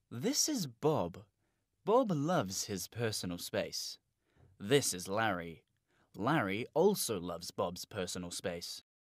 This is Bob. Bob loves his personal space. This is Larry. Larry also loves Bob's personal space.